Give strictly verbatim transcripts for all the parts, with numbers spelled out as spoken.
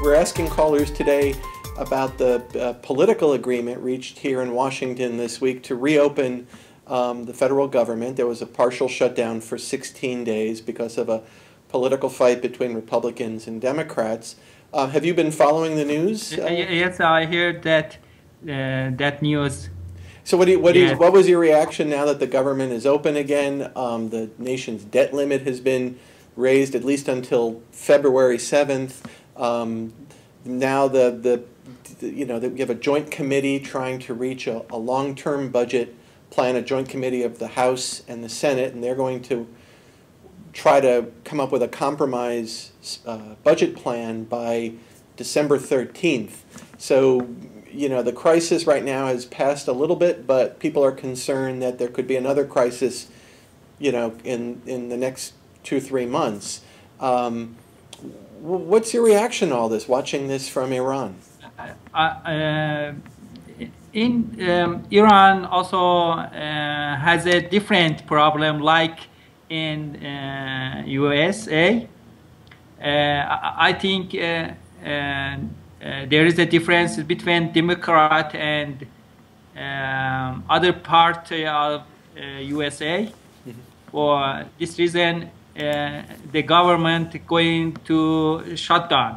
We're asking callers today about the uh, political agreement reached here in Washington this week to reopen um, the federal government. There was a partial shutdown for sixteen days because of a political fight between Republicans and Democrats. Uh, have you been following the news? Uh, yes, I heard that uh, that news. So what do you, what, yes. do you, what was your reaction now that the government is open again? Um, the nation's debt limit has been raised at least until February seventh. Um, now the, the, the you know the, we have a joint committee trying to reach a, a long-term budget plan, a joint committee of the House and the Senate, and they're going to try to come up with a compromise uh, budget plan by December thirteenth. So, you know, the crisis right now has passed a little bit, but people are concerned that there could be another crisis, you know, in, in the next two, three months. Um, what's your reaction to all this, watching this from Iran? Uh, uh, in um, Iran also uh, has a different problem, like in uh, U S A. Uh, I think uh, uh, Uh, there is a difference between Democrat and um, other part of uh, U S A. Mm-hmm. For this reason, uh, the government going to shut down.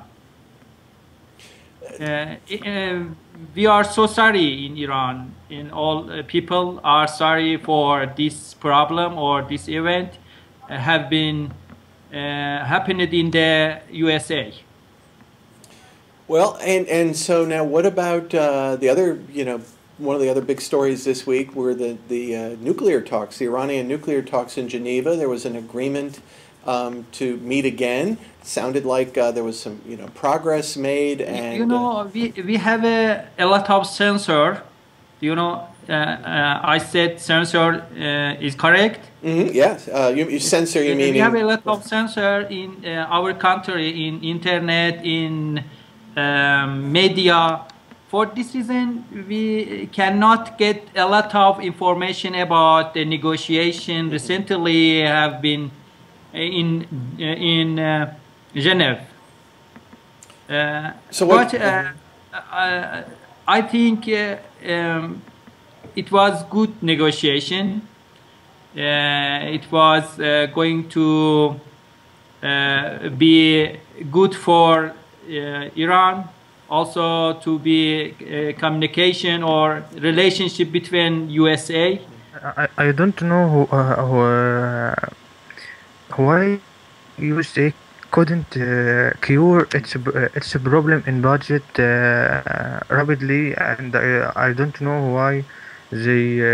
Uh, uh, we are so sorry in Iran. In all uh, people are sorry for this problem or this event uh, have been uh, happened in the U S A. Well, and, and so now what about uh, the other, you know, one of the other big stories this week were the, the uh, nuclear talks, the Iranian nuclear talks in Geneva. There was an agreement um, to meet again. It sounded like uh, there was some, you know, progress made. And you know, uh, we, we have a, a lot of censor. You know, uh, uh, I said censor uh, is correct. Mm-hmm, yes, uh, you, you censor, you mean? We have a lot of censor in uh, our country, in internet, in Um, media. For this reason, we cannot get a lot of information about the negotiation recently have been in in uh, Geneva. Uh, so what, but uh, uh, I think uh, um, it was good negotiation. Uh, it was uh, going to uh, be good for Uh, Iran, also to be uh, communication or relationship between U S A. I, I don't know who, uh, who, uh, why U S A couldn't uh, cure its uh, its problem in budget uh, rapidly, and I, I don't know why they uh,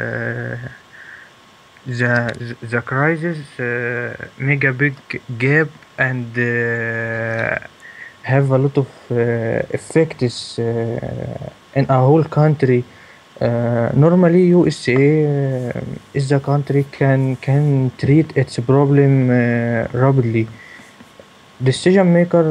the the crisis uh, make a big gap and uh, have a lot of uh, effects uh, in a whole country. Uh, normally, U S A uh, is the country can can treat its problem uh, rapidly. Decision maker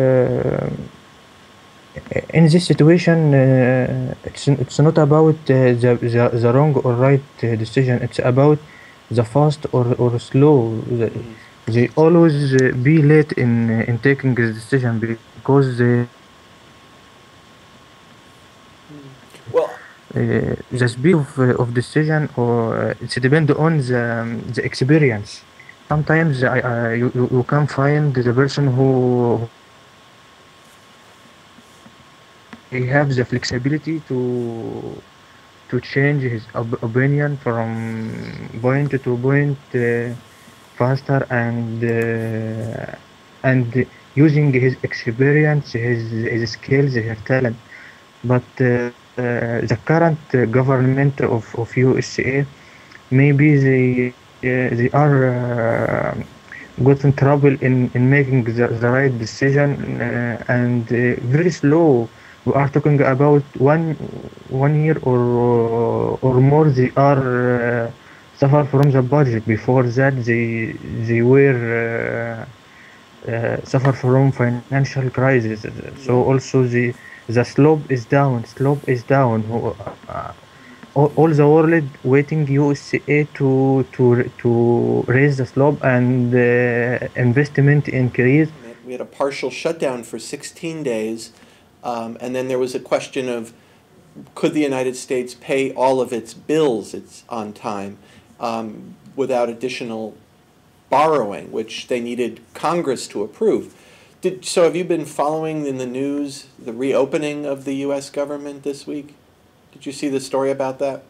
uh, in this situation, uh, it's it's not about uh, the, the the wrong or right uh, decision. It's about the fast or or slow. The, They always uh, be late in uh, in taking this decision because they, well, uh, the speed of, uh, of decision or uh, it's depend on the um, the experience. Sometimes I, uh, you, you you can find the person who he have the flexibility to to change his op opinion from point to point. Uh, faster and uh, and using his experience, his his skills, his talent. But uh, uh, the current uh, government of of U S A, maybe they uh, they are uh, got in trouble in in making the, the right decision uh, and uh, very slow. We are talking about one one year or or more. They are. Uh, suffer from the budget. Before that, they they were uh, uh, suffer from financial crisis. So also the the slope is down. Slope is down. Uh, all, all the world waiting U S A to to to raise the slope and uh, investment increase. we had a partial shutdown for sixteen days, um, and then there was a question of could the United States pay all of its bills it's on time um, without additional borrowing, which they needed Congress to approve. Did, so have you been following in the news the reopening of the U S government this week? Did you see the story about that?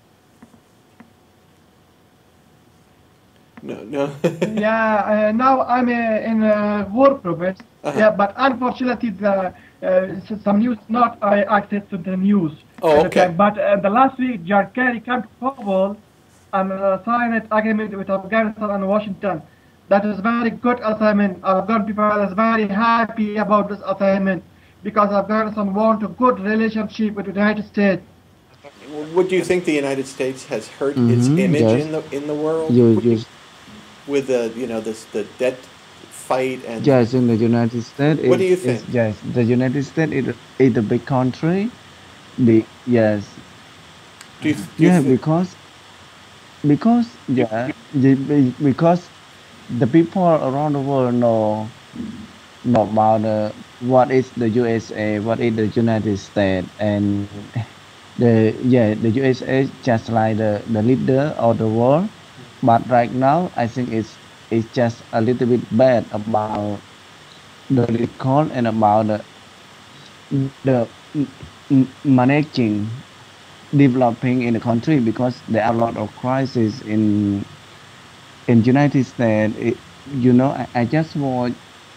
No, no. Yeah, uh, now I'm uh, in uh, war province. Uh-huh. Yeah, but unfortunately, the uh, some news not I access to the news. Oh, at the okay. time. But uh, the last week, John Kerry came to Kabul and uh, signed an agreement with Afghanistan and Washington. That is very good assignment. Afghan people are very happy about this assignment because Afghanistan want a good relationship with the United States. What do you think the United States has hurt Mhm, its image yes. in the in the world You, you, with the you know this the debt fight and yes, in the United States, What it, do you it's, think? yes, the United States is, is a big country. The yes, do you, do you yeah, thi- because because yeah, the- be- because the people around the world know know about uh, what is the U S A, what is the United States, and the yeah, the U S A just like the, the leader of the world. But right now, I think it's it's just a little bit bad about the recall and about the the m- m- managing developing in the country because there are a lot of crises in in United States. It, you know, I, I just watch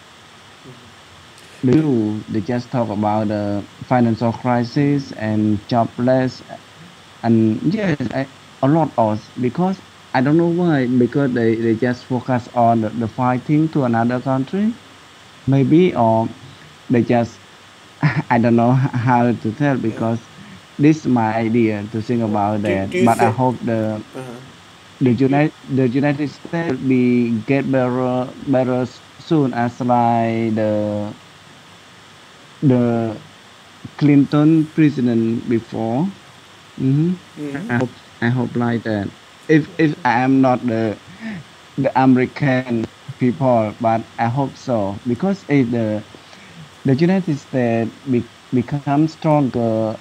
the news. They just talk about the financial crisis and jobless, and yes, I, a lot of because I don't know why because they, they just focus on the, the fighting to another country, maybe, or they just I don't know how to tell because this is my idea to think about do, that. do you But I think hope the uh-huh. the United the United States will be get better better s- soon as like the the Clinton president before. hmm Mhm. I hope I hope like that. If if I am not the the American people, but I hope so because if the the United States be, become stronger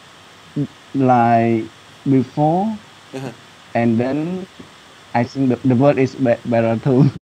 like before, Uh-huh. and then I think the, the world is be- better too.